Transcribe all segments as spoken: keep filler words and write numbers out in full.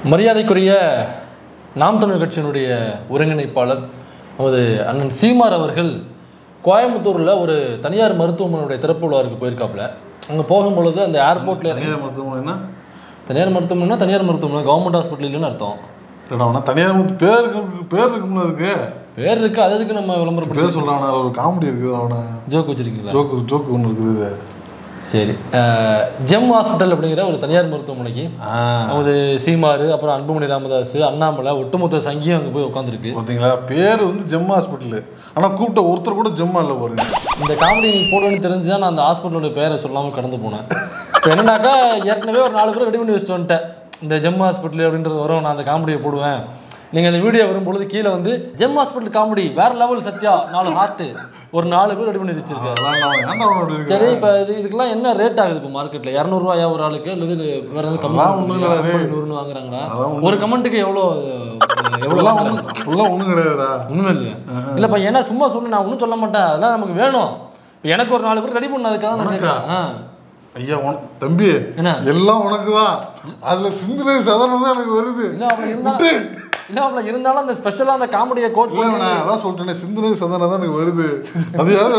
மரியாதைக்குரிய நாம் தமிழர் கட்சியினுடைய ஒருங்கிணைப்பாளர் நமது அண்ணன் சீமார் அவர்கள் கோயம்புத்தூரில் ஒரு தனியார் மருத்துவமனையுடைய திறப்பு விழாவுக்கு போயிருக்காப்புல. அங்கே போகும்பொழுது அந்த ஏர்போர்ட்டில் தனியார் மருத்துவமனைனா தனியார் மருத்துவமனைனா தனியார் மருத்துவமனை கவர்மெண்ட் ஹாஸ்பிட்டல்னு அர்த்தம். இல்லைடா தனியார் பேர் பேர் இருக்கும்ல அதுக்கு பேர் இருக்குது. அது எதுக்கு நம்ம விளம்பரம் பேர் சொல்கிறான் ஒரு காமெடி இருக்குது அவனை ஜோக் வச்சுருக்கீங்களா? ஜோக்கு ஜோக்கு ஒன்று இருக்குது. சரி, ஜெம் ஹாஸ்பிட்டல் அப்படிங்கிற ஒரு தனியார் மருத்துவமனைக்கு நமது சீமார், அப்புறம் அன்புமணி ராமதாஸ், அண்ணாமலை, ஒட்டுமொத்த சங்கியும் அங்கே போய் உட்காந்துருக்கு. பார்த்தீங்களா, பேர் வந்து ஜெம் ஹாஸ்பிட்டலு, ஆனால் கூப்பிட்ட ஒருத்தர் கூட ஜெம்மா இல்லை பாருங்க. இந்த காமெடி நீ போடுவேன்னு தெரிஞ்சு தான் நான் அந்த ஹாஸ்பிட்டலோட பேரை சொல்லாமல் கடந்து போனேன். இப்போ என்னன்னாக்கா ஏற்கனவே ஒரு நாலு பேர் ரெடி பண்ணி வச்சுட்டு வந்துட்டேன். இந்த ஜெம் ஹாஸ்பிட்டல் அப்படின்றது வரும், நான் அந்த காமெடியை போடுவேன். நீங்கள் அந்த வீடியோ வரும்பொழுது கீழே வந்து ஜெம் ஹாஸ்பிட்டல் காமெடி வேற லெவல் சத்யா நாலு ஹார்ட்டு ஒரு நாலு பேர் ரெடி பண்ணி வச்சிருக்காரு. சரி, இப்போ இது இதுக்கெல்லாம் என்ன ரேட் ஆகுது இப்போ மார்க்கெட்டில்? இரநூறுவாயா ஒரு ஆளுக்கு இல்லை இது வேற எதாவது கம்மி நூறுன்னு வாங்குறாங்களா? ஒரு கமெண்ட்டுக்கு எவ்வளோ எவ்வளோ ஒன்றும் கிடையாதுடா. ஒன்றுமே இல்லையா? இல்லைப்பா, ஏன்னா சும்மா சொல்லு, நான் ஒன்றும் சொல்ல மாட்டேன். அதெல்லாம் நமக்கு வேணும். இப்போ எனக்கு ஒரு நாலு பேர் ரெடி பண்ணதுக்காக நான் கேட்குறேன். ஐயா தம்பி என்ன எல்லாம் உனக்கு தான், அதுல சிந்தனை சதனம் தான் எனக்கு வருது. இல்லை அவன் இருந்தாலும் இல்லை அவன் இருந்தாலும் அந்த ஸ்பெஷலாக அந்த காமெடியை கோட் பண்ணி அதான் சொல்லிட்டேன், சிந்தனை சதனம் தான் எனக்கு வருது. அதையாவது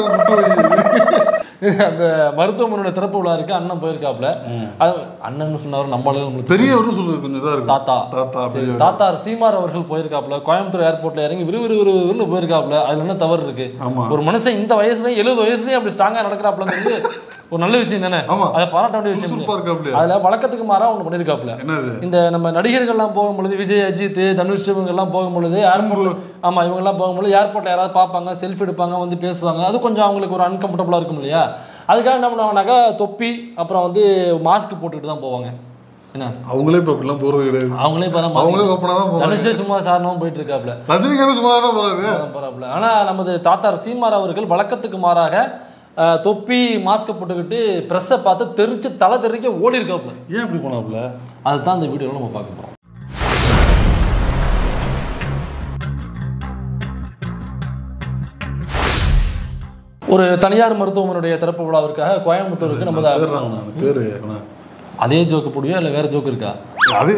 அந்த மருத்துவமனையோட திறப்பு விழா இருக்கு, அண்ணன் போயிருக்காப்புல. அது அண்ணன் சொன்னவர் நம்மளால நம்மளுக்கு பெரியவரும் சொல்லுது கொஞ்சம் இதாக இருக்கு. தாத்தா தாத்தா தாத்தா சீமார் அவர்கள் போயிருக்காப்புல. கோயம்புத்தூர் ஏர்போர்ட்ல இறங்கி விறுவிறு விறுவிறுன்னு போயிருக்காப்புல. அதுல என்ன தவறு இருக்கு? ஒரு மனுஷன் இந்த வயசுலயும் எழுபது வயசுலயும் அப்படி ஸ்ட்ராங்கா நடக்கிறாப்புலங்கிறது ஒரு நல்ல விஷயம் தானே. அதை பாராட்ட வேண்டிய விஷயம். அதுல வழக்கத்துக்கு மாறா ஒண்ணு பண்ணிருக்காப்புல. இந்த நம்ம நடிகர்கள்லாம் போகும்பொழுது, விஜய், அஜித், தனுஷ் இவங்க எல்லாம் போகும்பொழுது ஏர்போர்ட், ஆமா இவங்க எல்லாம் போகும்பொழுது ஏர்போர்ட்ல யாராவது பார்ப்பாங்க, செல்ஃபி எடுப்பாங்க, வந்து பேசுவாங்க. அது கொஞ்சம் அவங்களுக்கு ஒரு அன்கம்ஃபர்டபுளா இருக்கும் இல்லையா? அதுக்காக என்ன பண்ணுவாங்கனாக்கா தொப்பி அப்புறம் வந்து மாஸ்க் போட்டுக்கிட்டு தான் போவாங்க. என்ன அவங்களே இப்போ அப்படிலாம் போகிறது கிடையாது. அவங்களே இப்போ தான் அவங்களே ஓப்பனாக தான் போகிறாங்க. தனுஷே சும்மா சாரணம் போயிட்டு இருக்காப்புல. ரஜினிகாந்த் சும்மா தான் போகிறாரு போகிறாப்புல. ஆனால் நமது தாத்தார் சீமார் அவர்கள் வழக்கத்துக்கு மாறாக தொப்பி மாஸ்க் போட்டுக்கிட்டு ப்ரெஸ்ஸை பார்த்து தெரிச்சு தலை தெரிக்க ஓடி இருக்காப்புல. ஏன் அப்படி போனாப்புல? அதுதான் இந்த வீடியோவில் நம்ம பார்க்க போகிறோம். ஒரு தனியார் மருத்துவமனையுடைய திறப்பு விழாவிற்காக கோயம்புத்தூருக்கு நம்ம பேரு அதே ஜோக்கு போடுவியா இல்லை வேற ஜோக்கு இருக்கா? அது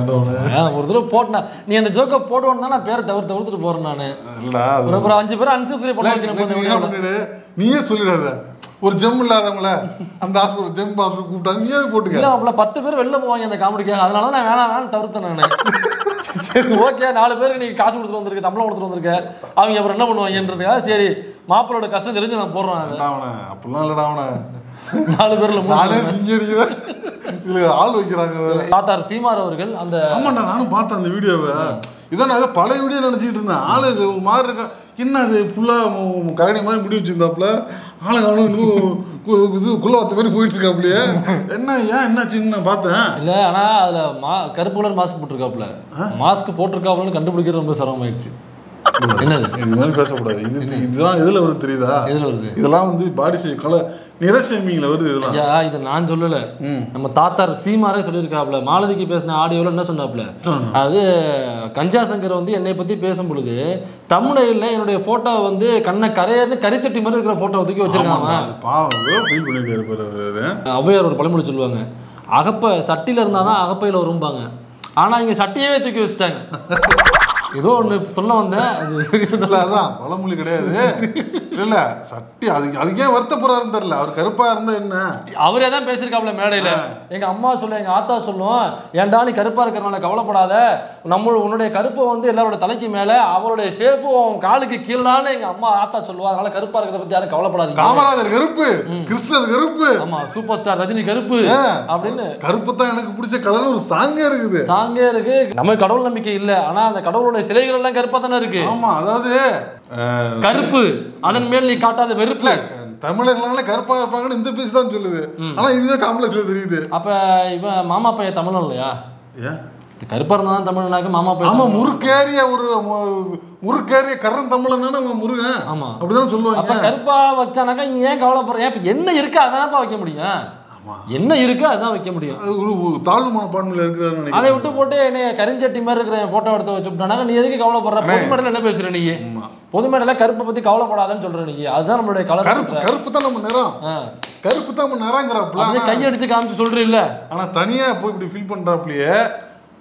ஒரு தடவை போட்டா நீ அந்த ஜோக்கை போடுவோன்னு தான் நான் பேரை தவிர தவிர்த்துட்டு போறேன். நான் ஒரு ஒரு அஞ்சு பேர் அன்சப்ஸ்கிரைப் பண்ண வைக்கணும். நீயே சொல்லிடாத, ஒரு ஜெம் இல்லாதவங்கள அந்த ஹாஸ்பிட்டல் ஜெம் ஹாஸ்பிட்டல் கூப்பிட்டாங்க, நீயே போட்டுக்க. இல்லை அவங்கள பத்து பேர் வெளில போவாங்க அந்த காமெடிக்காக, அதனால தான் நான் வேணாம் வேணாம் தவிர்த்தேன் நான். சரி ஓகே, நாலு பேருக்கு நீ காசு கொடுத்துட்டு வந்திருக்க, சம்பளம் கொடுத்துட்டு வந்திருக்க, அவங்க அப்புறம் என்ன பண்ணுவாங்கன்றதுக்காக சரி மாப்பிளோட கஷ்டம் தெரிஞ்சு நான் போடுறேன். அவனை அப்படிலாம் இல்லடா, அவனை நாலு பேர்ல நானே சிங்கடிக்கிறேன், இல்லை ஆள் வைக்கிறாங்க. தாத்தார் சீமார் அவர்கள் அந்த ஆமாண்ணா நானும் பார்த்தேன் அந்த வீடியோவை. இதான் நான் அதை பழைய வீடியோ நினச்சிக்கிட்டு இருந்தேன். ஆளு ஒரு மாதிரி இருக்கா, என்ன அது ஃபுல்லாக கரடி மாதிரி முடி வச்சுருந்தாப்புல, ஆளை காணும் இன்னும் இது குள்ளவத்த மாதிரி போயிட்டு இருக்காப்புலையே. என்ன ஏன் என்னாச்சுன்னு நான் பார்த்தேன். இல்லை ஆனால் அதில் மா கருப்பு கலர் மாஸ்க் போட்டிருக்காப்புல. மாஸ்க் போட்டிருக்காப்புலன்னு கண்டுபிடிக்கிறது ரொம்ப சிரமமாயிடுச்சு. என்னது இது மாதிரி பேசக்கூடாது. இது இதுதான் இதில் வருது தெரியுதா? இதில் வருது. இதெல்லாம் வந்து பாடி ஷே கலர் நிறசேமிங்கில் வருது. இதெல்லாம் ஐயா இதை நான் சொல்லலை, நம்ம தாத்தார் சீமாரே சொல்லியிருக்காப்புல. மாலதிக்கு பேசின ஆடியோவில் என்ன சொன்னாப்புல, அது கஞ்சா சங்கர் வந்து என்னை பற்றி பேசும் பொழுது தமிழில் என்னுடைய ஃபோட்டோ வந்து கண்ணை கரையர்னு கரிச்சட்டி மாதிரி இருக்கிற ஃபோட்டோ தூக்கி வச்சிருக்காங்க. ஃபீல் பண்ணியிருக்காரு. ஔவையார் ஒரு பழமொழி சொல்லுவாங்க, அகப்பை சட்டியில் இருந்தால் தான் அகப்பையில் வரும்பாங்க. ஆனால் இங்கே சட்டியவே தூக்கி வச்சுட்டாங்க. ஏதோ ஒன்று சொல்ல வந்தேன், அது அதான் பழமொழி கிடையாது. இல்லை சட்டி அதுக்கு அதுக்கே வருத்தப்படுறாருன்னு தெரியல. அவர் கருப்பாக இருந்தால் என்ன, அவரே தான் பேசியிருக்காப்புல மேடையில். எங்கள் அம்மா சொல்லும், எங்கள் ஆத்தா சொல்லும், ஏன்டா நீ கருப்பாக இருக்கிறனால கவலைப்படாத, நம்ம உன்னுடைய கருப்பை வந்து எல்லாரோட தலைக்கு மேலே, அவருடைய ஷேப்பு உன் காலுக்கு கீழான்னு எங்கள் அம்மா ஆத்தா சொல்லுவா. அதனால கருப்பாக இருக்கிறத பற்றி யாரும் கவலைப்படாது. காமராஜர் கருப்பு, கிருஷ்ணர் கருப்பு, ஆமாம் சூப்பர் ஸ்டார் ரஜினி கருப்பு அப்படின்னு கருப்பு தான் எனக்கு பிடிச்ச கலர்னு ஒரு சாங்கே இருக்குது. சாங்கே இருக்கு. நம்ம கடவுள் நம்பிக்கை இல்லை, ஆனால் அந்த கடவுளுடைய சிலைகள் எல்லாம் கருப்பா தானே இருக்கு. ஆமா, அதாவது கருப்பு அதன் மேல் நீ காட்டாத வெறுப்பு. தமிழர்களால கருப்பா இருப்பாங்கன்னு இந்த பேசி தான் சொல்லுது. ஆனா இதுவே காம்ப்ளெக்ஸ்ல தெரியுது. அப்ப இவன் மாமா பையன் தமிழன் இல்லையா? ஏன் கருப்பா இருந்தா தான் தமிழனாக்க மாமா பையன். ஆமா, முறுக்கேறிய ஒரு முறுக்கேறிய கரண் தமிழன் தானே முருகன். ஆமா அப்படிதான் சொல்லுவாங்க. அப்ப கருப்பா வச்சானாக்கா ஏன் கவலைப்படுறேன்? இப்ப என்ன இருக்கு அதானப்பா வைக்க முடியும். என்ன இருக்கு அதான் வைக்க முடியும். தாழ்வு மனப்பான்மையில இருக்கிற அதை விட்டு போட்டு என்ன கரிஞ்சட்டி மாதிரி இருக்கிற போட்டோ எடுத்து வச்சுட்டானா நீ எதுக்கு கவலைப்படுற? பொது மேடையில் என்ன பேசுற நீ? பொது மேடையில் கருப்பை பத்தி கவலைப்படாதன்னு சொல்ற நீ. அதுதான் நம்மளுடைய கலர். கருப்பு தான் நம்ம நிறம். கருப்பு தான் நம்ம நிறங்கிறப்ப கையடிச்சு காமிச்சு சொல்ற இல்ல. ஆனா தனியா போய் இப்படி ஃபீல் பண்றாப்லயே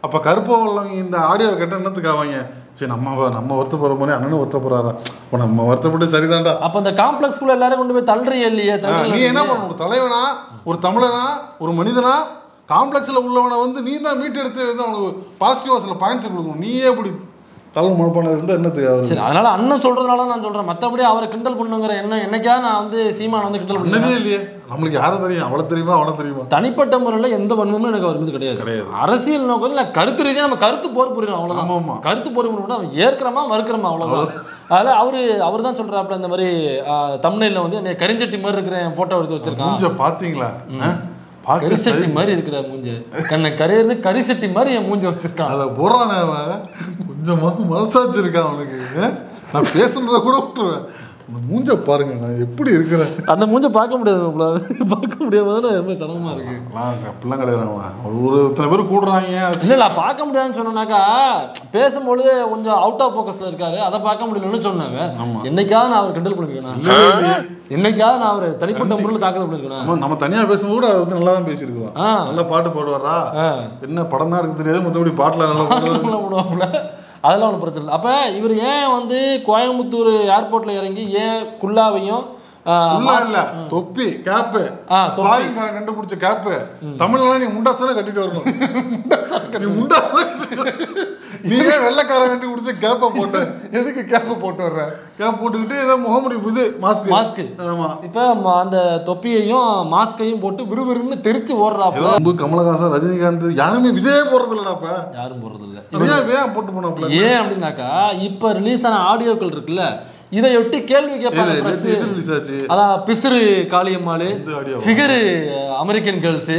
அப்போ கருப்பா உள்ளவங்க இந்த ஆடியோவை கேட்ட என்னத்துக்கு ஆவாங்க? சரி நம்ம நம்ம வருத்தப்படுற மாதிரி அண்ணனும் வருத்தப்படுறாரா? இப்போ நம்ம வருத்தப்பட்டு சரிதான்டா. அப்போ அந்த காம்ப்ளெக்ஸ்குள்ள எல்லாரும் கொண்டு போய் தள்ளுறிய இல்லையே? நீ என்ன பண்ண? ஒரு தலைவனா, ஒரு தமிழனா, ஒரு மனிதனா, காம்ப்ளெக்ஸில் உள்ளவனை வந்து நீ தான் மீட் எடுத்து வந்து அவனுக்கு பாசிட்டிவாக சில பாயிண்ட்ஸ் கொடுக்கணும். நீயே எப்படி தலை மனப்பான இருந்தால் என்னத்துக்கு? சரி, அதனால அண்ணன் சொல்றதுனால நான் சொல்றேன். மற்றபடி அவரை கிண்டல் பண்ணுங்கிற என்ன என்னைக்கா நான் வந்து சீமான் வந்து கிண்டல் பண்ணவே இல்லையே. நம்மளுக்கு யாரும் தெரியும்? அவளை தெரியுமா அவனை தெரியுமா? தனிப்பட்ட முறையில் எந்த வன்மமும் எனக்கு அவர் மீது கிடையாது. கிடையாது. அரசியல் நோக்கம் இல்லை, கருத்து ரீதியாக நம்ம கருத்து போர் புரியணும், அவ்வளோதான். கருத்து போர் புரியணும், அவன் ஏற்கிறமா மறுக்கிறமா, அவ்வளோதான். அதில் அவரு அவர் தான் சொல்றாப்புல இந்த மாதிரி தம்ப்நெயில்ல வந்து என்னை கரிஞ்சட்டி மாதிரி இருக்கிற ஃபோட்டோ எடுத்து வச்சிருக்கான். பார்த்தீங்களா? கரிசட்டி மாதிரி இருக்கிற மூஞ்ச, கண்ணை கரையிறது கரிசட்டி மாதிரி என் மூஞ்ச வச்சிருக்கான். அதை போறான கொஞ்சமாக மனசாச்சு இருக்கான் அவனுக்கு. நான் பேசுனதை கூட விட்டுருவேன். அந்த மூஞ்ச பாருங்க, நான் எப்படி இருக்கிறேன். அந்த மூஞ்ச பார்க்க முடியாது, பார்க்க முடியாம ரொம்ப சிரமமா இருக்கு. அப்படிலாம் கிடையாது. ஒரு இத்தனை பேர் கூடுறாங்க. இல்லை இல்லை பார்க்க முடியாதுன்னு சொன்னாக்கா பேசும்பொழுது கொஞ்சம் அவுட் ஆஃப் ஃபோக்கஸ்ல இருக்காரு, அதை பார்க்க முடியலன்னு சொன்னாங்க. என்னைக்காவது நான் அவர் கிண்டல் பண்ணிருக்கேன்? என்னைக்காவது நான் அவர் தனிப்பட்ட முறையில் தாக்கல் பண்ணிருக்கேன்? நம்ம தனியாக பேசும்போது கூட அவர் நல்லா தான் பேசியிருக்கிறோம். நல்லா பாட்டு பாடுவாரா? என்ன படம் தான் எடுக்க தெரியாது, மற்றபடி பாட்டில் நல்லா போடுவாப்புல. அதெல்லாம் ஒன்றும் பிரச்சனை இல்லை. அப்போ இவர் ஏன் வந்து கோயம்புத்தூர் ஏர்போர்ட்டில் இறங்கி ஏன் குல்லாவையும் தொப்பி கேப்பு ஃபாரின்காரன் கண்டுபிடிச்ச கேப்பு தமிழ்ல நீ முண்டாசன கட்டிட்டு வரணும். நீ முண்டாசன நீ ஏன் வெள்ளைக்காரன் கண்டுபிடிச்ச கேப்பை போட்ட? எதுக்கு கேப்பை போட்டு வர்ற? கேப் போட்டுக்கிட்டு ஏதோ முகமுடி இது மாஸ்க் மாஸ்க் ஆமா. இப்போ அந்த தொப்பியையும் மாஸ்கையும் போட்டு விறுவிறுன்னு தெரிச்சு ஓடுறாப்ப கமலஹாசன் ரஜினிகாந்த் யாருமே விஜயே போடுறது இல்லடாப்ப. யாரும் போடுறது இல்லை. ஏன் போட்டு போனாப்ல? ஏன் அப்படின்னாக்கா இப்போ ரிலீஸ் ஆன ஆடியோக்கள் இருக்குல்ல, இதையொட்டி கேள்வி கேட்பாங்க. அதான் பிசுறு Kaliammal, figure American girls,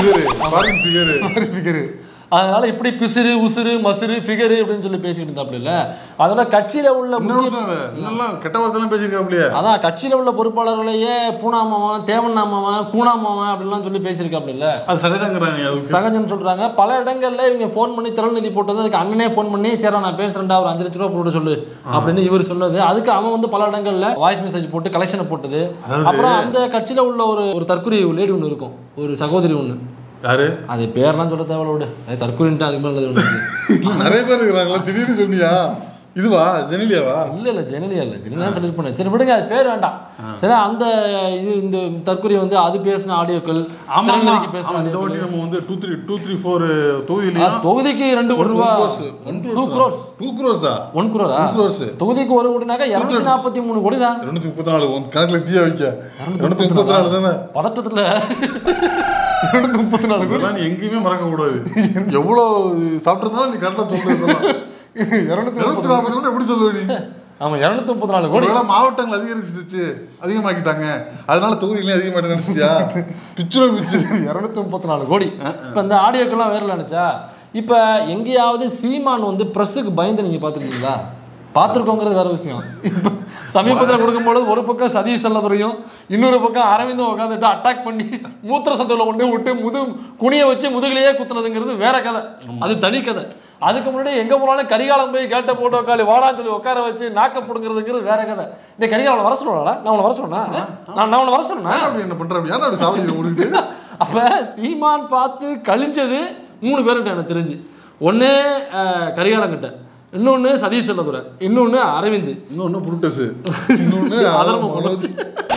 figure. அதனால இப்படி பிசுறு உசுறு மசுறு ஃபிகரு அப்படின்னு சொல்லி பேசிக்கிட்டு இருந்தாப்புல. இல்ல அதெல்லாம் கட்சியில உள்ள கெட்ட வார்த்தைலாம் பேசியிருக்காப்லையே. அதான் கட்சியில உள்ள பொறுப்பாளர்களையே பூனாமாவன், தேவண்ணாமாவன், கூணாமாவன் அப்படின்லாம் சொல்லி பேசியிருக்காப்ல. இல்ல அது சகஜங்கிறாங்க, சகஜம்னு சொல்றாங்க. பல இடங்கள்ல இவங்க ஃபோன் பண்ணி திரள் நிதி போட்டது, அதுக்கு அண்ணனே ஃபோன் பண்ணி சரி நான் பேசுறேன்டா ஒரு அஞ்சு லட்ச ரூபா போட்டு சொல்லு அப்படின்னு இவர் சொன்னது. அதுக்கு அவன் வந்து பல இடங்கள்ல வாய்ஸ் மெசேஜ் போட்டு கலெக்ஷனை போட்டது. அப்புறம் அந்த கட்சியில உள்ள ஒரு ஒரு தற்கொலை லேடி ஒன்று இருக்கும், ஒரு சகோதரி ஒன்று. யாரு அது பேர்லாம் சொல்ல தேவையோடு, அது தற்கொலைன்ட்டு அதுக்கு மேலே நிறைய பேர் இருக்கிறாங்களா? திடீர்னு சொன்னியா? இதுவா ஜெனிலியாவா? இல்லை இல்லை ஜெனிலியா இல்லை, ஜெனிலியா சொல்லியிருப்பேன். சரி விடுங்க, அது பேர் வேண்டாம். சரி அந்த இது இந்த தற்கொலை வந்து அது பேசின ஆடியோக்கள் பேசின நம்ம வந்து two three two three four தொகுதியில தொகுதிக்கு ரெண்டு கோடி ரூபா, டூ க்ரோர்ஸ் டூ க்ரோர்ஸா ஒன் க்ரோரா க்ரோர்ஸ் தொகுதிக்கு ஒரு கோடினாக்கா இரநூத்தி நாற்பத்தி மூணு கோடி தான். இரநூத்தி முப்பத்தி நாலு கணக்கில் தீய வைக்க இரநூத்தி முப்பத்தி நாலு தானே பதட்டத்தில். இரநூத்தி முப்பத்தி நாலு கோடி நீ எங்கேயுமே மறக்க கூடாது. எவ்வளோ சாப்பிட்டுருந்தாலும் நீ கரெக்டாக சொல்றது. இருநூத்தி இருபத்தி நாற்பது கூட எப்படி சொல்லுவீங்க? ஆமா இருநூத்தி முப்பத்தி நாலு கோடி மாவட்டங்கள் அதிகரிச்சிருச்சு, அதிகமாக்கிட்டாங்க, அதனால தொகுதிகளையும் அதிகமாகிட்டு நினைச்சியா? பிச்சுரோ பிச்சு இருநூத்தி முப்பத்தி நாலு கோடி. இப்போ இந்த ஆடியோக்கெல்லாம் வேற நினைச்சா இப்போ எங்கேயாவது சீமான் வந்து ப்ரெஸ்ஸுக்கு பயந்து நீங்கள் பார்த்துருக்கீங்களா? பார்த்துருக்கோங்கிறது வேற விஷயம். இப்போ சமீபத்தில் கொடுக்கும்போது ஒரு பக்கம் சதீஷ் செல்லதுரையும் இன்னொரு பக்கம் அரவிந்தும் உட்காந்துட்டு அட்டாக் பண்ணி மூத்திர சத்தில் கொண்டு விட்டு முது குனியை வச்சு முதுகிலேயே குத்துனதுங்கிறது வேற கதை, அது தனி கதை. அதுக்கு முன்னாடி எங்கே போனாலும் கரிகாலம் போய் கேட்ட போட்டு உட்காந்து வாடான்னு சொல்லி உட்கார வச்சு நாக்க போடுங்கிறதுங்கிறது வேற கதை. இந்த கரிகாலம் வர சொல்லலா? நான் உன்னை வர சொன்னா நான் நான் உன்னை வர சொன்னா என்ன பண்ணுறேன்? அப்போ சீமான் பார்த்து கழிஞ்சது மூணு பேருக்கிட்ட எனக்கு தெரிஞ்சு. ஒன்று கரிகாலம் கிட்ட, இன்னொன்று சதீஷ் செல்லதுரை, இன்னொன்று அரவிந்த், இன்னொன்று புருட்டஸ், இன்னொன்று அதர்ம.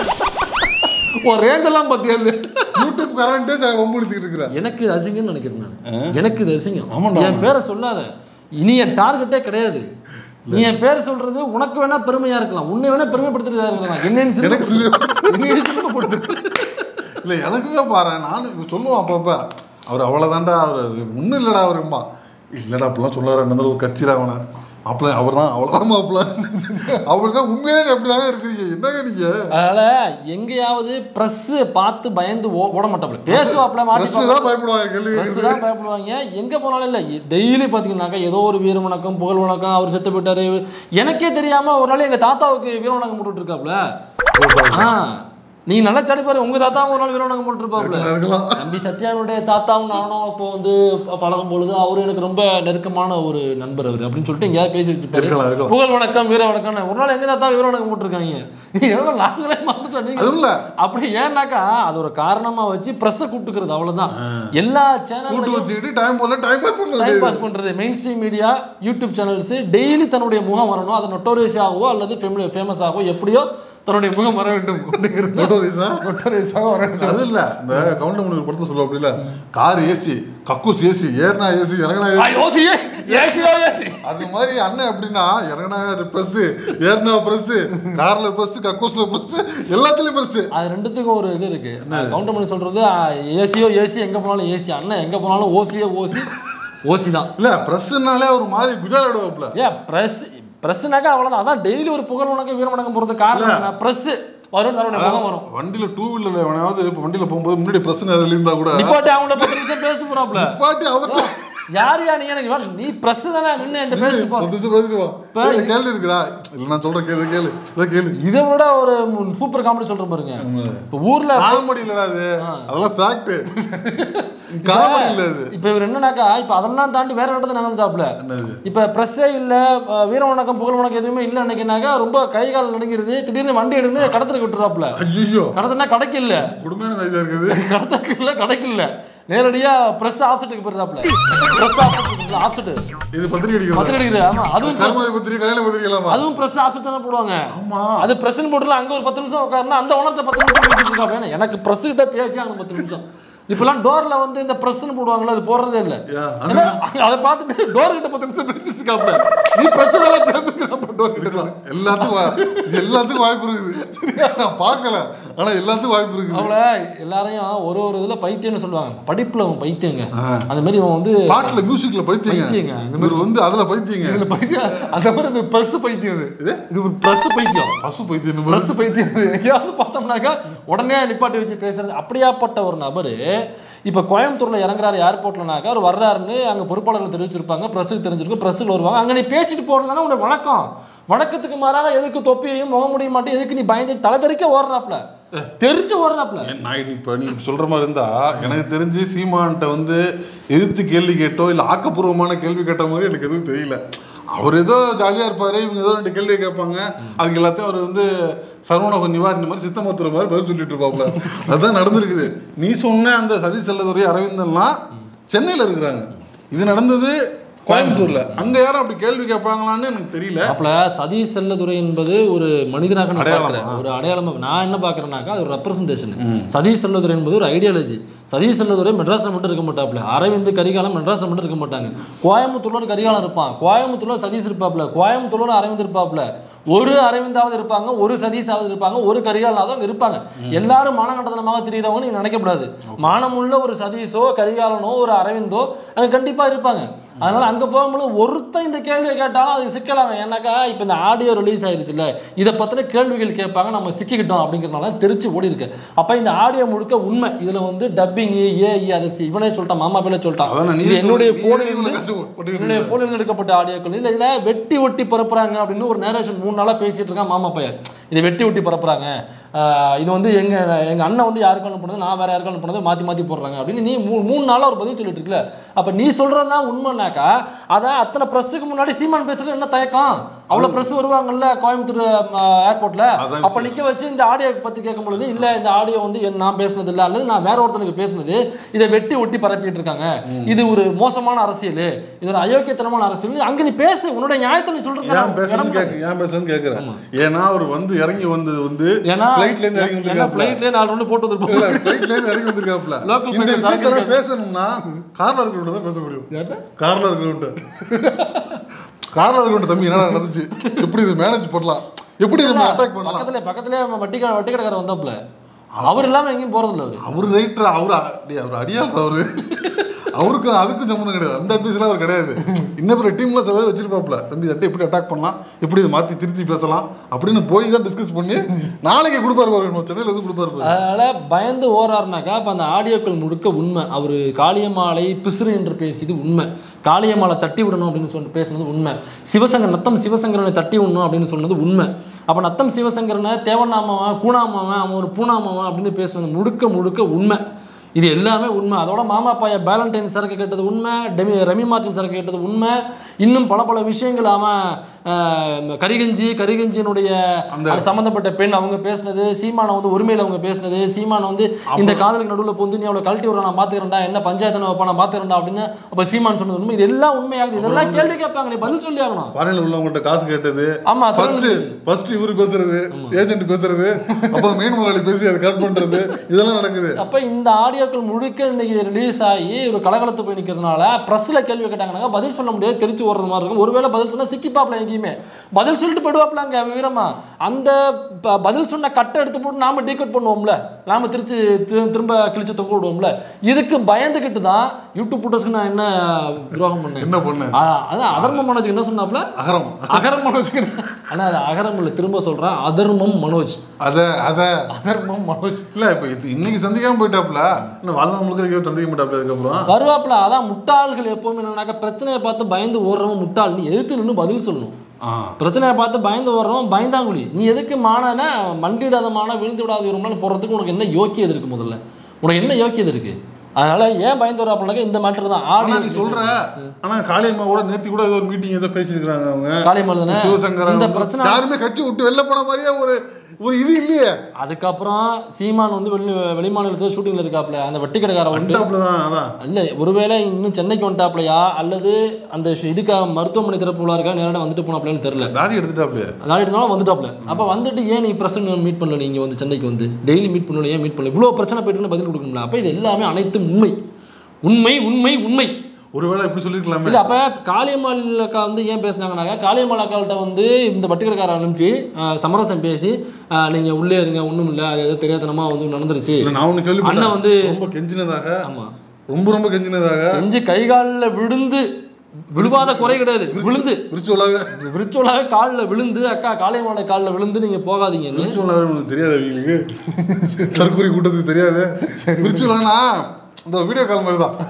ஒரு ரேஞ்செல்லாம் பார்த்தியா? யூடியூப் கரண்டே வம்புடுத்திக்கிட்டு இருக்கிறேன். எனக்கு இது அசிங்கம்னு நினைக்கிறேன் நான். எனக்கு இது அசிங்கம். என் பேரை சொல்லாத, இனி என் டார்கெட்டே கிடையாது. நீ என் பேர் சொல்றது உனக்கு வேணா பெருமையா இருக்கலாம், உன்னை வேணா பெருமைப்படுத்துறதா இருக்கலாம். என்னன்னு இல்லை எனக்குவே பாரு, நான் சொல்லுவோம் அப்பப்ப அவர் அவ்வளோதான்டா, அவர் ஒன்றும் இல்லைடா அவருமா இல்லைடா அப்படிலாம் சொல்லாரு. என்ன ஒரு கட்சியில் அவனை அப்பல அவர் தான் அவ்வளோதான் மாப்பிள்ள, அவர் தான் உண்மையான எப்படி தாங்க இருக்கிறீங்க என்னங்க நீங்கள்? அதனால் எங்கேயாவது ப்ரெஸ்ஸு பார்த்து பயந்து ஓ ஓட மாட்டாப்புல, பேசுவாப்புல மாட்டி தான் பயப்படுவாங்க, கேள்வி தான் பயப்படுவாங்க. எங்கே போனாலும் இல்லை டெய்லி பார்த்தீங்கன்னாக்கா ஏதோ ஒரு வீர வணக்கம் புகழ் வணக்கம், அவர் செத்து போயிட்டாரு. எனக்கே தெரியாமல் ஒரு நாள் எங்கள் தாத்தாவுக்கு வீர வணக்கம் போட்டுட்டு இருக்காப்புல. ஆ நீங்க நல்லா தேடி பாரு, உங்க தாத்தாவும் ஒரு நாள் வீரவணக்கம் போட்டுருப்பாப்ல. தம்பி சத்யானுடைய தாத்தாவும் நானும் இப்போ வந்து பழகும் பொழுது அவரு எனக்கு ரொம்ப நெருக்கமான ஒரு நண்பர் அவர் அப்படின்னு சொல்லிட்டு எங்கேயாவது பேசி வச்சுப்பாரு. புகழ் வணக்கம் வீர வணக்கம், ஒரு நாள் எங்க தாத்தா வீர வணக்கம் போட்டிருக்காங்க. நாங்களே மறந்துட்டோம். நீங்க அப்படி ஏன்னாக்கா அது ஒரு காரணமா வச்சு பிரஸ் கூப்பிட்டுக்கிறது, அவ்வளவுதான். எல்லா சேனலும் டைம் பாஸ் பண்றது. Main stream media, YouTube channels daily தன்னுடைய முகம் வரணும், அது நொட்டோரியஸ் ஆகவோ அல்லது ஃபேமஸ் ஆகவோ எப்படியோ தன்னுடைய முகம் வர வேண்டும். அது இல்ல இந்த கவுண்டமணி படத்தை சொல்லுவோம் அப்படி இல்ல, கார் ஏசி கக்கூஸ் ஏசி ஏறினா ஏசி இறங்கினா ஏசி. அது மாதிரி அண்ணன் எப்படின்னா இறங்கினா பிரஸ், ஏறினா பிரஸ், கார்ல பிரஸ், கக்கூஸ்ல பிரஸ், எல்லாத்துலயும் பிரஸ். அது ரெண்டுத்துக்கும் ஒரு இது இருக்கு. கவுண்டமணி சொல்றது ஏசியோ ஏசி, எங்க போனாலும் ஏசி. அண்ணன் எங்க போனாலும் ஓசியோ ஓசி ஓசி தான். இல்ல பிரஸ்னாலே ஒரு மாதிரி குஜாலோட ஏன் பிரஸ் பிரஸ்னாக்கா அவ்வளோதான். அதான் டெய்லி ஒரு புகழ் வணக்கம் வீர வணக்கம் போகிறது காரணம் பிரஸ் வரும், முகம் வரும். வண்டியில டூ வீலர்ல எவனாவது இப்போ வண்டியில போகும்போது முன்னாடி பிரஸ் இருந்தா கூட நிப்பாட்டி அவங்கள பத்து நிமிஷம் பேசிட்டு போறாப்ல. நிப்பாட்டி அவர்கிட்ட யார் யா நீ எனக்கு நீ பிரஸ் தானே நின்று என்கிட்ட பேசிட்டு போ. கேள்வி இருக்குதா? இல்லை நான் சொல்றேன் கேளு கேளு கேளு. இதை விட ஒரு சூப்பர் காமெடி சொல்றேன் பாருங்க. இப்போ ஊர்ல காமெடி இல்லடா அது, அதெல்லாம் ஃபேக்ட். காமெடி இல்ல அது. இப்போ இவர் என்னன்னாக்கா இப்போ அதெல்லாம் தாண்டி வேற இடத்துல நடந்துட்டாப்ல. இப்போ பிரஸ்ஸே இல்லை, வீர வணக்கம் புகழ் வணக்கம் எதுவுமே இல்லை அன்னைக்குனாக்கா ரொம்ப கை கால் நடுங்கிறது. திடீர்னு வண்டி எடுத்து கடத்துக்கு விட்டுறாப்ல. ஐயோ கடத்துனா கடைக்கு இல்லை, குடும்பம் இருக்குது, கடத்துக்கு இல்லை கடைக்கு இல்லை, நேரடியா பிரஸ் ஆப்செட்டுக்கு போறாப்ல. பிரஸ் ஆப்செட் ஆப்செட் இது பத்திரிகை அடிக்கிறது பத்திரிகை அடிக்கிறது. ஆமா அதுவும் கர்ம பத்திரிகை கல்யாண பத்திரிகைலாமா, அதுவும் பிரஸ் ஆப்செட் தான போடுவாங்க. ஆமா அது பிரஸ்ன்னு போட்டுல அங்க ஒரு பத்து நிமிஷம் உட்கார்னா அந்த ஓனர்ட்ட பத்து நிமிஷம் பேசிட்டு இருக்காங்க. எனக்கு பிரஸ் கிட்ட பேசி அங்க பத்து நிமிஷம். இப்பெல்லாம் டோர்ல வந்து இந்த பிரஸ்ன்னு போடுவாங்கல்ல, அது போடுறதே இல்லை. அதை பார்த்துட்டு டோர் கிட்ட பத்து நிமிஷம் பேசிட்டு இருக்காப்ல. நீ பிரஸ் எல்லாம் பேசுறப்ப டோர் கிட்ட எல்லாத்துக்கும் எல்லாத்துக்கும் வாய்ப்பு இருக்குது. நான் பார்க்கல, ஆனா எல்லாத்துக்கும் வாய்ப்பு இருக்கு. அவள எல்லாரையும் ஒரு ஒரு இதுல பைத்தியம்னு சொல்லுவாங்க. படிப்புல அவன் பைத்தியங்க, அந்த மாதிரி அவன் வந்து பாட்டுல மியூசிக்ல பைத்தியங்க, இந்த மாதிரி வந்து அதுல பைத்தியங்க, இதுல பைத்தியம். அந்த மாதிரி இந்த பிரஸ் பைத்தியம், இது இது ஒரு பிரஸ் பைத்தியம், பசு பைத்தியம், பிரஸ் பைத்தியம். எங்கேயாவது பார்த்தோம்னாக்கா உடனே நிப்பாட்டி வச்சு பேசுறது. அப்படியாப்பட்ட ஒரு நபரு இப்போ கோயம்புத்தூரில் இறங்குறாரு ஏர்போர்ட்லனாக்கா அவர் வர்றாருன்னு அங்கே பொறுப்பாளர்கள் தெரிவிச்சிருப்பாங்க, ப்ரெஸ்ஸுக்கு தெரிஞ்சிருக்கும், ப்ரெஸ்ஸில் வருவாங்க. அங்கே நீ பேசிட்டு போகிறதுனால உனக்கு வணக்கம். வணக்கத்துக்கு மாறாக எதுக்கு தொப்பியையும் முக முடிய மாட்டேன், எதுக்கு நீ பயந்து தலை தெறிக்க ஓடுறாப்ல, தெரிஞ்சு ஓடுறாப்ல. நான் இப்போ நீ சொல்கிற மாதிரி இருந்தா எனக்கு தெரிஞ்சு சீமான்கிட்ட வந்து எதிர்த்து கேள்வி கேட்டோ இல்லை ஆக்கப்பூர்வமான கேள்வி கேட்ட மாதிரி எனக்கு எதுவும் தெரியல. அவர் ஏதோ ஜாலியாக இருப்பார், இவங்க ஏதோ ரெண்டு கேள்வி கேட்பாங்க, அதுக்கு எல்லாத்தையும் அவர் வந்து சரவண நிவாரணி மாதிரி சித்த மருத்துவ மாதிரி பதில் சொல்லிட்டு இருப்பாப்புல. அதுதான் நடந்திருக்குது. நீ சொன்ன அந்த சதீஷ் செல்லதுரை அரவிந்தன்லாம் சென்னையில் இருக்கிறாங்க, இது நடந்தது கோயம்புத்தூர்ல. அங்க யாரும் அப்படி கேள்வி கேட்பாங்களான்னு எனக்கு தெரியல. அப்பல சதீஷ் செல்லதுரை என்பது ஒரு மனிதனாக ஒரு அடையாளமா நான் என்ன பாக்குறேன்னாக்கா அது ஒரு ரெப்ரசன்டேஷன். சதீஷ் செல்லதுரை என்பது ஒரு ஐடியாலஜி. சதீஷ் செல்லதுரை மெட்ராஸ்ல மட்டும் இருக்க மாட்டாப்ல, அரவிந்த் கரிகாலம் மெட்ராஸ்ல மட்டும் இருக்க மாட்டாங்க. கோயம்புத்தூர்ல கரிகாலம் இருப்பான், கோயம்புத்தூர்ல சதீஷ் இருப்பாப்ல, கோயம்புத்தூர்ல அரவிந்த் இருப்பாப்ல, ஒரு அரவிந்தாவது இருப்பாங்க, ஒரு சதீஷாவது இருப்பாங்க, ஒரு கரிகாலனாவது இருப்பாங்க. எல்லாரும் மானகண்டத்தனமாக திரிகிறவங்க நீங்க நினைக்கக்கூடாது. மானமுள்ள ஒரு சதீஷோ கரிகாலனோ ஒரு அரவிந்தோ அங்க கண்டிப்பா இருப்பாங்க. அதனால அங்க போகும்போது ஒருத்தன் இந்த கேள்வியை கேட்டாலும் அது சிக்கலாங்க. ஏன்னாக்கா இப்போ இந்த ஆடியோ ரிலீஸ் ஆயிருச்சுல்ல, இதை பத்தின கேள்விகள் கேட்பாங்க, நம்ம சிக்கிக்கிட்டோம் அப்படிங்கிறதுனால தெரிச்சு ஓடி இருக்கு. அப்ப இந்த ஆடியோ முழுக்க உண்மை. இதுல வந்து டப்பிங் ஏஇ அதை இவனே சொல்லிட்டான், மாமா பேல சொல்லிட்டான், இது என்னுடைய போனில் என்னுடைய போனில் எடுக்கப்பட்ட ஆடியோக்கள் இல்லை, இதுல வெட்டி ஒட்டி பரப்புறாங்க அப்படின்னு ஒரு நேரேஷன் மூணு நாளா பேசிட்டு இருக்கான் மாமா பையன். இதை வெட்டி ஒட்டி பரப்புறாங்க, இது வந்து எங்க எங்க அண்ணன் வந்து யாருக்கு அனுப்புனது, நான் வேற யாருக்கு அனுப்புனது மாத்தி மாத்தி போடுறாங்க அப்படின்னு நீ மூ மூணு நாளா ஒரு பதில் சொல்லிட்டு இருக்குல்ல. அப்ப நீ சொல்றதுதான் உண்மைனாக்கா அதை அத்தனை பிரஸ்ஸுக்கு முன்னாடி சீமான் பேசுறது என்ன தயக்கம்? அவ்வளவு பிரஸ் வருவாங்கல்ல கோயம்புத்தூர் ஏர்போர்ட்ல, அப்ப நிக்க வச்சு இந்த ஆடியோ பத்தி கேட்கும் பொழுது இல்ல இந்த ஆடியோ வந்து நான் பேசுனது இல்லை அல்லது நான் வேற ஒருத்தனுக்கு பேசுனது, இதை வெட்டி ஒட்டி பரப்பிட்டு இருக்காங்க, இது ஒரு மோசமான அரசியல், இது ஒரு அயோக்கியத்தனமான அரசியல். அங்க நீ பேசு, உன்னோட நியாயத்தை நீ சொல்றது. ஏன்னா அவர் வந்து இறங்கி வந்தது வந்து ஃளைட்ல இருந்து இறங்கி வந்திருக்காப்ல, ஃளைட்ல நாலு ரவுண்ட் போட்டு வந்திருப்பாங்க, ஃளைட்ல இருந்து இறங்கி வந்திருக்காப்ல. இந்த விஷயத்துல பேசணும்னா கார்ல இருக்கிறவங்க தான் பேச முடியும். கார்ல இருக்கிறவங்க கார்ல இருக்கிற தம்பி என்ன நடந்துச்சு, எப்படி இது மேனேஜ் பண்ணலாம், எப்படி இது அட்டாக் பண்ணலாம். பக்கத்துல பக்கத்துல வட்டி வட்டி கடைக்காரர் வந்தாப்ல, அவர் இல்லாம எங்கேயும் போறது இல்லை. அவரு அவரு ரைட்டர், அவரு அவர் அடியாள், அவரு அவருக்கு அதுக்கும் சம்மந்தம் கிடையாது, அந்த அட்வைஸ்லாம் அவர் கிடையாது. இன்னும் டீம்ல சில வச்சிருப்பாப்ல, தம்பி தட்டை எப்படி அட்டாக் பண்ணலாம், எப்படி இதை மாற்றி திருத்தி பேசலாம் அப்படின்னு போய் தான் டிஸ்கஸ் பண்ணி நாளைக்கு கொடுப்பாரு பாரு, சென்னையில் இருந்து கொடுப்பாரு. அதனால பயந்து ஓடுறாருனாக்கா அப்போ அந்த ஆடியோக்கள் முழுக்க உண்மை. அவர் காளியம்மாளை பிசுறு என்று பேசியது உண்மை. காளியம்மாளை தட்டி விடணும் அப்படின்னு சொல்லிட்டு பேசுனது உண்மை. சிவசங்கர் நத்தம் சிவசங்கரனை தட்டி விடணும் அப்படின்னு சொன்னது உண்மை. அப்போ நத்தம் சிவசங்கரனை தேவநாமாவன் கூணாமாவன் அவன் ஒரு பூணாமாவன் அப்படின்னு பேசுனது முழுக்க முழுக்க உண்மை. இது எல்லாமே உண்மை. அதோட மாமா பாய பேலண்டைன் சரக்கு கேட்டது உண்மை, டெமி ரெமி மார்டின் சரக்கு கேட்டது உண்மை. இன்னும் பல பல விஷயங்கள் அவன் கரிகஞ்சி கரிகஞ்சியினுடைய அந்த சம்மந்தப்பட்ட பெண் அவங்க பேசுனது, சீமானை வந்து உரிமையில் அவங்க பேசுனது, சீமானை வந்து இந்த காதலுக்கு நடுவில் பொந்து நீ அவளை கழட்டி விட நான் பார்த்துக்கிறேன்டா, என்ன பஞ்சாயத்து வைப்பா நான் பார்த்துக்கிறேன்டா அப்படின்னு அப்போ சீமான் சொன்னது உண்மை. இது எல்லாம் உண்மையாகுது. இதெல்லாம் கேள்வி கேட்பாங்க, நீ பதில் சொல்லி ஆகணும். பானையில் உள்ளவங்கள்ட்ட காசு கேட்டது, ஆமா ஃபர்ஸ்ட் ஃபர்ஸ்ட் இவரு பேசுறது, ஏஜென்ட் பேசுறது, அப்புறம் மெயின் முதலாளி பேசி அதை கட் பண்றது, இதெல்லாம் நடக்குது. அப்போ இந்த ஆடியோக்கள் முழுக்க இன்னைக்கு ரிலீஸ் ஆகி ஒரு கலகலத்து போய் நிற்கிறதுனால ப்ரெஸ்ஸில் கேள்வி கேட்டாங்கன்னா பதில் சொல்ல முடியாது, தெரிச்சு ஓடுறது மாதிரி இருக்கும். ஒருவேளை பதில் சொன்னால் சிக்கிப்பாப்பில் எங்கேயுமே பதில் சொல்லிட்டு போயிடுவாப்பிலாங்க வீரமா. அந்த பதில் சொன்ன கட்டை எடுத்து போட்டு நாம டீகோட் பண்ணுவோம்ல, நாம திருச்சி திரும்ப கிழிச்சு தொங்க விடுவோம்ல. இதுக்கு பயந்துக்கிட்டு தான் யூடியூப் புட்டஸ்க்கு நான் என்ன துரோகம் பண்ணேன், என்ன பண்ணேன், அதான் அதர்மம் மனோஜ் என்ன சொன்னாப்ல, அகரம் அகரம் மனோஜ். ஆனால் அது அகரம் இல்லை, திரும்ப சொல்கிறேன், அதர்மம் மனோஜ். அதை அதை அதர்மம் மனோஜ் இல்லை. இப்போ இது இன்னைக்கு சந்திக்காமல் போயிட்டாப்ல, இன்னும் வாழ்நாள் முழுக்க சந்திக்க மாட்டாப்ல. அதுக்கப்புறம் வருவாப்ல. அதான் முட்டாள்கள் எப்பவுமே என்னன்னாக்கா பிரச்சனையை பார்த்து பயந்து ஓடுறவன் முட்டாள். நீ எதிர்த்து நின்று பதில் சொல்லணும். பிரச்சனையை பார்த்து பயந்து வர்றோம் பயந்தாங்குழி. நீ எதுக்கு மானனா மண்டிடாத மான விழுந்து விடாத விரும்பலாம் போடுறதுக்கு உனக்கு என்ன யோக்கியது இருக்கு? முதல்ல உனக்கு என்ன யோக்கியது இருக்கு? அதனால ஏன் பயந்து வராப்பனாக்க இந்த மேட்டர் தான் ஆடி நீ சொல்ற. ஆனா காளியம்மாவோட நேத்தி கூட ஏதோ ஒரு மீட்டிங் ஏதோ பேசியிருக்காங்க அவங்க. காளியம்மா தானே சிவசங்கர். இந்த பிரச்சனை யாருமே கட்சி விட்டு வெளில போன மாதிரியே ஒரு ஒரு இது இல்லையே. அதுக்கப்புறம் சீமான் வந்து வெளி வெளிமாநிலத்தில் ஷூட்டிங்ல இருக்காப்ல, அந்த வட்டி கடைக்கார வந்துட்டாப்ல தான். அதான் இல்லை, ஒருவேளை இன்னும் சென்னைக்கு வந்துட்டாப்லையா அல்லது அந்த இதுக்கு மருத்துவமனை திறப்புலாம் இருக்கா நேரடியாக வந்துட்டு போனாப்லன்னு தெரியல. தாடி எடுத்துட்டாப்ல, தாடி எடுத்தாலும் வந்துட்டாப்ல. அப்போ வந்துட்டு ஏன் நீ பிரச்சனை மீட் பண்ணல, நீங்கள் வந்து சென்னைக்கு வந்து டெய்லி மீட் பண்ணல, ஏன் மீட் பண்ணல, இவ்வளோ பிரச்சனை போயிட்டுன்னு பதில் கொடுக்கணும்ல. அப்போ இது எல்லாமே அனைத்தும் உண்மை உண்மை உண்மை உண்மை. ஒருவேளை இப்படி சொல்லிருக்கலாமே. இல்லை, அப்போ காளியம்மாள் அக்கா வந்து ஏன் பேசினாங்கனாக்கா, காளியம்மாள் அக்காள்கிட்ட வந்து இந்த வட்டிக்கடைக்கார அனுப்பி சமரசம் பேசி நீங்கள் உள்ளே இருங்க, ஒன்றும் இல்லை, அது ஏதோ தெரியாதனமா வந்து நடந்துருச்சு. நான் ஒன்று கேள்வி அண்ணன் வந்து ரொம்ப கெஞ்சினதாக, ஆமாம் ரொம்ப ரொம்ப கெஞ்சினதாக, கெஞ்சி கை காலில் விழுந்து, விழுவாத குறை கிடையாது, விழுந்து விரிச்சோலாக விரிச்சோலாக காலில் விழுந்து, அக்கா காளியம்மாள் காலில் விழுந்து நீங்கள் போகாதீங்க. விரிச்சோலாக உங்களுக்கு தெரியாது, அவங்களுக்கு தற்கொலை கூட்டத்துக்கு தெரியாது. விரிச்சோலானா இந்த வீடியோ கால் மாதிரி தான்.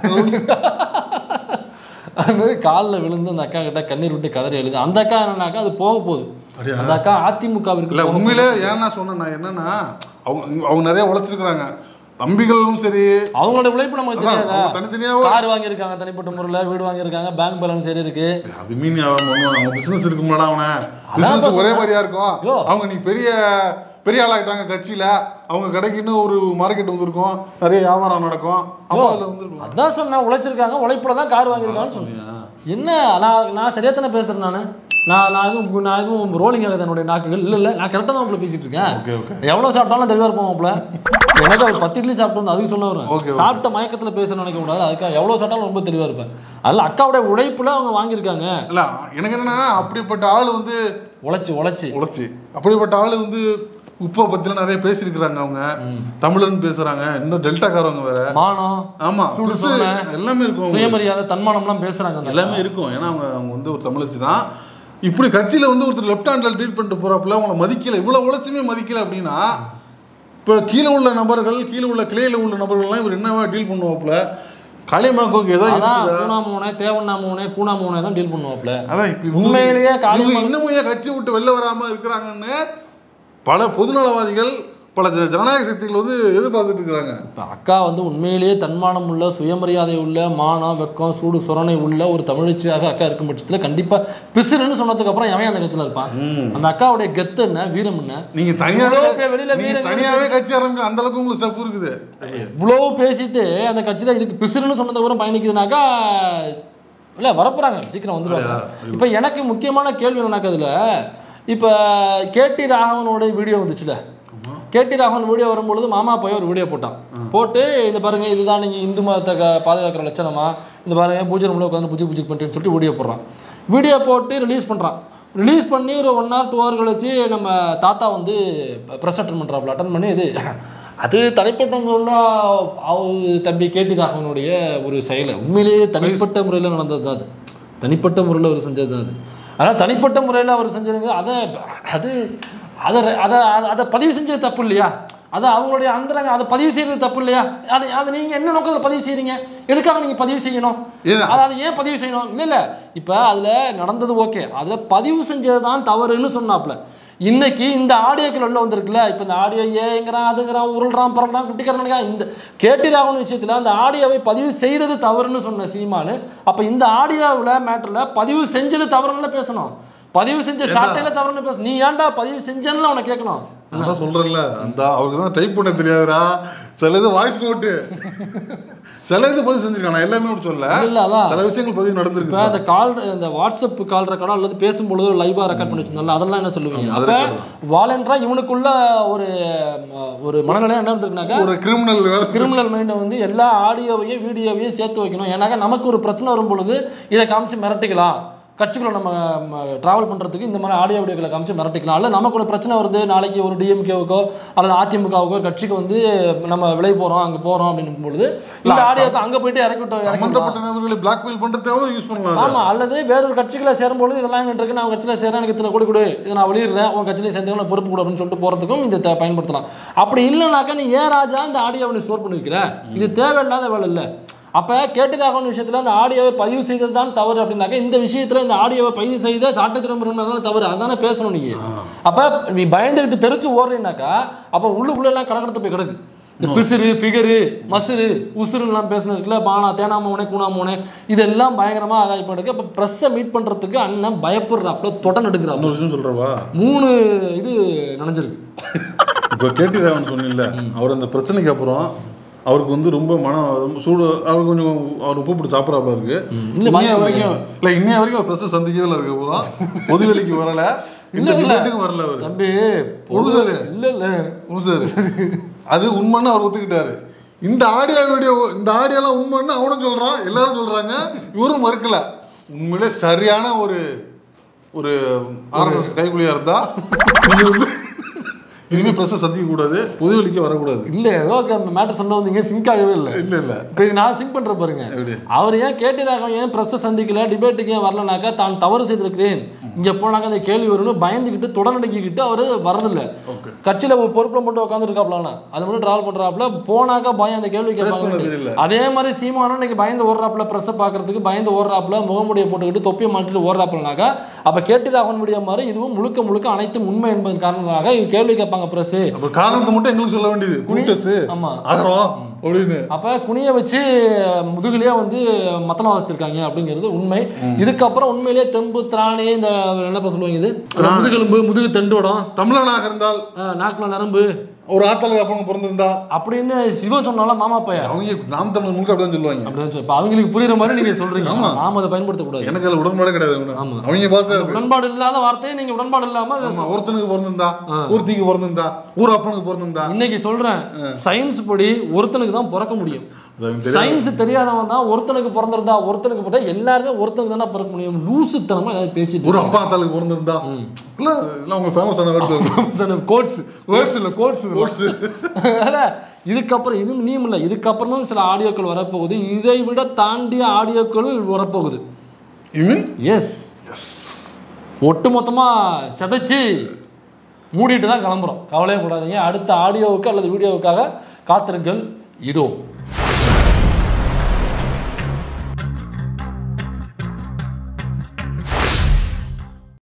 அது மாதிரி காலில் விழுந்து அந்த அக்கா கிட்ட கண்ணீர் விட்டு கதறி எழுது. அந்த அக்கா என்னன்னாக்கா அது போக போகுது. அந்த அக்கா அதிமுகவிற்கு இல்லை உண்மையிலே ஏன்னா சொன்னேன் நான் என்னன்னா, அவங்க அவங்க நிறைய உழைச்சிருக்கிறாங்க தம்பிகளும் சரி, அவங்களோட உழைப்பு நமக்கு தெரியாது. தனித்தனியாக கார் வாங்கியிருக்காங்க, தனிப்பட்ட முறையில் வீடு வாங்கியிருக்காங்க, பேங்க் பேலன்ஸ் சரி இருக்கு. அது மீன் அவங்க பிசினஸ் இருக்குமாடா, அவனை பிசினஸ் ஒரே மாதிரியா இருக்கும். அவங்க நீ பெரிய பெரிய ஆளாகிட்டாங்க கட்சியில், அவங்க கடைக்கு இன்னும் ஒரு மார்க்கெட் வந்துருக்கும், நிறைய வியாபாரம் நடக்கும். அதான் சொன்னேன், உழைச்சிருக்காங்க, உழைப்புல தான் கார் வாங்கியிருக்காங்கன்னு சொன்னீங்க. என்ன நான் நான் சரியா தானே பேசுறேன். நான் நான் நான் எதுவும் நான் எதுவும் ரோலிங் ஆகுது என்னுடைய நாக்குகள் இல்லை இல்லை, நான் கரெக்டாக தான் உங்களை பேசிட்டு இருக்கேன். எவ்வளோ சாப்பிட்டாலும் தெளிவாக இருப்போம் உங்களை. எனக்கு ஒரு பத்து இட்லி சாப்பிட்டு வந்து அதுக்கு சொல்ல வரேன். சாப்பிட்ட மயக்கத்தில் பேச நினைக்க கூடாது, அதுக்காக எவ்வளோ சாப்பிட்டாலும் ரொம்ப தெளிவாக இருப்பேன். அதில் அக்காவுடைய உழைப்புல அவங்க வாங்கியிருக்காங்க. இல்லை எனக்கு என்னன்னா, அப்படிப்பட்ட ஆள் வந்து உழைச்சி உழைச்சி உழைச்சி அப்படிப்பட்ட ஆள் வந்து உப்பை பத்தில நிறைய பேசியிருக்கிறாங்க. அவங்க தமிழன் பேசுறாங்க, இன்னும் டெல்டாக்காரவங்க வேற மானம், ஆமா எல்லாமே இருக்கும், சுயமரியாதை தன்மானம்லாம் பேசுறாங்க, எல்லாமே இருக்கும். ஏன்னா அவங்க அவங்க வந்து ஒரு தமிழச்சு தான். இப்படி கட்சியில வந்து ஒருத்தர் லெஃப்ட் ஹேண்ட்ல ட்ரீட் பண்ணிட்டு போறப்பல அவங்கள மதிக்கல, இவ்வளவு உழைச்சுமே மதிக்கல அப்படின்னா, இப்போ கீழே உள்ள நபர்கள், கீழே உள்ள கிளையில உள்ள நபர்கள்லாம் இவர் என்னவா டீல் பண்ணுவாப்புல. காளியம்மாவுக்கு ஏதாவது கூணாமோனே தேவண்ணாமோனே கூணாமோனே தான் டீல் பண்ணுவாப்புல. அதான் இப்ப உண்மையிலேயே காளியம்மா இன்னமும் ஏன் கட்சி விட்டு வெளில வராம இருக்கிறாங்கன்னு பல பொதுநலவாதிகள், பல ஜனநாயக சக்திகள் வந்து எதிர்பார்த்துட்டு இருக்கிறாங்க. இப்போ அக்கா வந்து உண்மையிலேயே தன்மானம் உள்ள, சுயமரியாதை உள்ள, மானம் வெக்கம் சூடு சொரணை உள்ள ஒரு தமிழச்சியாக அக்கா இருக்கும் பட்சத்தில் கண்டிப்பாக பிசுறுன்னு சொன்னதுக்கு அப்புறம் எவன் அந்த கட்சியில் இருப்பான்? அந்த அக்காவுடைய கெத்து என்ன, வீரம் என்ன? நீங்க தனியாகவே வெளியில வீரம் தனியாகவே கட்சி ஆரம்பிக்க அந்த அளவுக்கு உங்களுக்கு ஸ்டெப் இருக்குது. இவ்வளோ பேசிட்டு அந்த கட்சியில் இதுக்கு பிசுறுன்னு சொன்னதுக்கு அப்புறம் பயணிக்குதுனாக்கா இல்லை வரப்போறாங்க, சீக்கிரம் வந்துடுவாங்க. இப்போ எனக்கு முக்கியமான கேள்வி என்னன்னாக்கா, அதில் இப்போ கேடி ராகவனோட வீடியோ வந்துச்சுல, கேடி ராகவன் வீடியோ வரும்பொழுது மாமா போய் ஒரு வீடியோ போட்டான். போட்டு இந்த பாருங்க, இதுதான் நீங்கள் இந்து மதத்தை பாதுகாக்கிற லட்சணமா, இந்த பாருங்க பூஜை ரூமில் உட்காந்து பூஜை பூஜை பண்ணிட்டுன்னு சொல்லிட்டு வீடியோ போடுறான். வீடியோ போட்டு ரிலீஸ் பண்ணுறான். ரிலீஸ் பண்ணி ஒரு ஒன் ஹவர் டூ ஹவர் கழிச்சு நம்ம தாத்தா வந்து ப்ரெஸ் அட்டன் பண்ணுறாப்புல. அட்டன் பண்ணி இது அது தனிப்பட்ட முறையில் அவர் தம்பி கேடி ராகவனுடைய ஒரு செயலை, உண்மையிலேயே தனிப்பட்ட முறையில் நடந்தது தான் அது, தனிப்பட்ட முறையில் அவர் செஞ்சது தான் அது. அதனால் தனிப்பட்ட முறையில் அவர் செஞ்சதுங்க அதை அது அதை அதை அதை பதிவு செஞ்சது தப்பு இல்லையா? அது அவங்களுடைய அந்தரங்க அதை பதிவு செய்யறது தப்பு இல்லையா? அதை அதை நீங்கள் என்ன நோக்கத்தில் பதிவு செய்கிறீங்க? எதுக்காக நீங்கள் பதிவு செய்யணும்? அதாவது ஏன் பதிவு செய்யணும்? இல்லை இல்லை இப்போ அதில் நடந்தது ஓகே, அதில் பதிவு செஞ்சது தான் தவறுன்னு சொன்னாப்புல. இன்னைக்கு இந்த ஆடியோக்கள் உள்ள வந்திருக்குல்ல, இப்போ இந்த ஆடியோ ஏங்கிறான் அதுங்கிறான் உருள்றான் பறக்கிறான் குட்டிக்கிறான், இந்த கேடி ராகவன் விஷயத்தில் அந்த ஆடியோவை பதிவு செய்கிறது தவறுன்னு சொன்ன சீமானு, அப்போ இந்த ஆடியோவில் மேட்டரில் பதிவு செஞ்சது தவறுன்னு பேசணும், பதிவு செஞ்ச சாட்டையில் தவறுன்னு பேசணும். நீ ஏன்டா பதிவு செஞ்சேன்னு அவனை கேட்கணும். அதான் சொல்கிறேன்ல, அந்த அவருக்கு தான் டைப் பண்ண தெரியாதுடா, சில இது வாய்ஸ் நோட்டு சில இது பதிவு செஞ்சிருக்காங்க, எல்லாமே சொல்ல இல்லை அதான் சில விஷயங்கள் பதிவு நடந்திருக்கு. இப்போ அந்த கால் இந்த வாட்ஸ்அப் கால் ரெக்கார்டோ அல்லது பேசும்பொழுது லைவாக ரெக்கார்ட் பண்ணி வச்சிருந்தால அதெல்லாம் என்ன சொல்லுவீங்க? அப்போ வாலண்டரா இவனுக்குள்ள ஒரு ஒரு மனநிலை என்ன இருந்திருக்குனாக்கா, ஒரு கிரிமினல் கிரிமினல் மைண்டை வந்து எல்லா ஆடியோவையும் வீடியோவையும் சேர்த்து வைக்கணும். ஏன்னாக்கா நமக்கு ஒரு பிரச்சனை வரும் பொழுது இதை காமிச்சு மிரட்டிக்கலாம், கட்சிகளை நம்ம ட்ராவல் பண்ணுறதுக்கு இந்த மாதிரி ஆடியோ வீடியோக்களை காமிச்சு மிரட்டிக்கலாம். அல்ல நமக்கு ஒரு பிரச்சனை வருது, நாளைக்கு ஒரு டிஎம்கேவுக்கோ அல்லது அதிமுகவுக்கோ ஒரு கட்சிக்கு வந்து நம்ம விலை போகிறோம் அங்கே போகிறோம் அப்படின்னு பொழுது இந்த ஆடியோக்கு அங்கே போயிட்டு இறக்கி விட்டு சம்பந்தப்பட்ட நபர்களை பிளாக்மெயில் பண்ணுறதுக்காக யூஸ் பண்ணலாம். ஆமாம், அல்லது வேற ஒரு கட்சிகளை சேரும்பொழுது இதெல்லாம் இருக்கு, நான் கட்சியில் சேர எனக்கு இத்தனை கொடு கொடு, இதை நான் வெளியிடுறேன், உங்கள் கட்சியில் சேர்ந்து நான் பொறுப்பு கொடு அப்படின்னு சொல்லிட்டு போகிறதுக்கும் இந்த பயன்படுத்தலாம். அப்படி இல்லைனாக்கா நீ ஏன் ராஜா இந்த ஆடியோவை நீ ஸ்டோர் பண்ணி வைக்கிற? இது தேவையில்லாத வேலை இல்லை. அப்போ கேடி ராகவன் விஷயத்தில் அந்த ஆடியோவை பதிவு செய்தது தான் தவறு அப்படின்னாக்கா, இந்த விஷயத்தில் இந்த ஆடியோவை பதிவு செய்த சாட்டத்திறமை தவறு, அதானே பேசணும் நீ. அப்போ நீ பயந்துக்கிட்டு தெரிச்சு ஓடுறீனாக்கா அப்போ உள்ளுக்குள்ளெல்லாம் கடற்கடத்து போய் கிடக்கு. இந்த பிசுறு ஃபிகரு மசுறு உசுருலாம் பேசுனதுக்குள்ள பானா தேனாமோனே கூணாமோனே இதெல்லாம் பயங்கரமாக அதாகி போயிருக்கு. இப்போ ப்ரெஸ்ஸை மீட் பண்ணுறதுக்கு அண்ணன் பயப்படுறாப்புல தொடன் எடுக்கிறான். விஷயம் சொல்கிறவா மூணு இது நினைஞ்சிருக்கு. இப்போ கேடி ராகவன் சொன்னில்ல, அவர் அந்த பிரச்சனைக்கு அப்புறம் அவருக்கு வந்து ரொம்ப மன சூடு, அவர் கொஞ்சம் அவர் உப்பு போட்டு சாப்பிட்றாப்புல இருக்கு. இன்னைய வரைக்கும் இல்லை இன்னைய வரைக்கும் அவர் பிரச்சனை சந்திக்கவே இல்லை. அதுக்கப்புறம் பொதுவெளிக்கு வரல, இந்த டிபேட்டுக்கும் வரல. அவர் தம்பி பொழுது இல்லை இல்லை சார் அது உண்மைன்னு அவர் ஒத்துக்கிட்டாரு. இந்த ஆடியோ வீடியோ இந்த ஆடியோலாம் உண்மைன்னு அவனும் சொல்கிறான், எல்லாரும் சொல்கிறாங்க, இவரும் மறுக்கல. உண்மையிலே சரியான ஒரு ஒரு ஆர்எஸ்எஸ் கைக்குள்ளியாக இருந்தால் இனிமேல் ப்ரெஸ்ஸை சந்திக்க கூடாது, பொதுவெளிக்கு வரக்கூடாது. இல்லை ஏதோ மேட்டர் சொல்ல வந்தீங்க, சிங்க் ஆகவே இல்லை. இல்லை இல்லை இப்போ இது நான் சிங்க் பண்ணுற பாருங்க. அவர் ஏன் கேடி ராகவன் ஏன் ப்ரெஸ்ஸை சந்திக்கல, டிபேட்டுக்கு ஏன் வரலனாக்கா, தான் தவறு செய்திருக்கிறேன் இங்கே போனாக்கா அந்த கேள்வி வரும்னு பயந்துக்கிட்டு தொடர்ந்துக்கிட்டு அவர் வரதில்லை. கட்சியில் ஒரு பொறுப்பில் மட்டும் உட்காந்துருக்காப்லானா அது மட்டும் ட்ராவல் பண்ணுறாப்புல, போனாக்கா பயம் அந்த கேள்வி கேட்பாங்க. அதே மாதிரி சீமானும் இன்னைக்கு பயந்து ஓடுறாப்புல, ப்ரெஸ்ஸை பார்க்கறதுக்கு பயந்து ஓடுறாப்புல, முகமுடியை போட்டுக்கிட்டு தொப்பியை மாட்டிட்டு ஓடுறாப்புலனாக்கா, அப்போ கேடி ராகவன் வீடியோ மாதிரி இதுவும் முழுக்க முழுக்க அனைத்தும் உண்மை என்பதன் காரணமாக கேள்வி கேட்பாங்க. காரணத்தை மட்டும் எங்களுக்கு சொல்ல வேண்டியது அப்ப குனிய வச்சு முதுகுலயே வந்து மத்தளம் வச்சிருக்காங்க அப்படிங்கிறது உண்மை. இதுக்கப்புறம் உண்மையிலேயே தெம்பு திராணி இந்த என்ன சொல்லுவாங்க, இது முதுகெலும்பு முதுகு தண்டுவடம் தமிழனாக இருந்தால் நாக்குல நரம்பு ஒரு ஆத்தாளுக்கு அப்பா பிறந்திருந்தா அப்படின்னு சிவன் சொன்னால மாமா பையன் அவங்க நாம் தமிழ் முழுக்க அப்படிதான் சொல்லுவாங்க. அப்படின்னு சொல்லி அவங்களுக்கு புரியுற மாதிரி நீங்க சொல்றீங்க. நாம அதை பயன்படுத்தக்கூடாது. எனக்கு அதில் உடன்பாடு கிடையாது. ஆமா, அவங்க பாச உடன்பாடு இல்லாத வார்த்தையை நீங்க உடன்பாடு இல்லாம ஒருத்தனுக்கு பிறந்திருந்தா ஒருத்திக்கு பிறந்திருந்தா ஊர் அப்பனுக்கு பிறந்திருந்தா. இன்னைக்கு சொல்றேன், சயின்ஸ் படி ஒருத்தனுக்கு தான் பிறக்க முடியும். சயின்ஸ் தெரியாதவன் தான் ஒருத்தனுக்கு பிறந்திருந்தா ஒருத்தனுக்கு பிறந்தா எல்லாருமே ஒருத்தனுக்கு தானே பிறக்க முடியும். லூசுத்தனமா ஏதாவது பேசிட்டு ஒரு அப்பா தாளுக்கு பிறந்திருந்தா இல்ல அவங்க ஃபேமஸான வேர்ட்ஸ் கோட்ஸ் வேர்ட்ஸ் இல்ல கோட்ஸ் கோட்ஸ். இதுக்கப்புறம் இது நீம் இல்லை, இதுக்கப்புறமும் சில ஆடியோக்கள் வரப்போகுது. இதை விட தாண்டிய ஆடியோக்கள் வரப்போகுது. எஸ் ஒட்டு மொத்தமாக செதைச்சி மூடிட்டு தான் கிளம்புறோம். கவலையே கூடாதீங்க. அடுத்த ஆடியோவுக்கு அல்லது வீடியோவுக்காக காத்திருங்கள். இதோ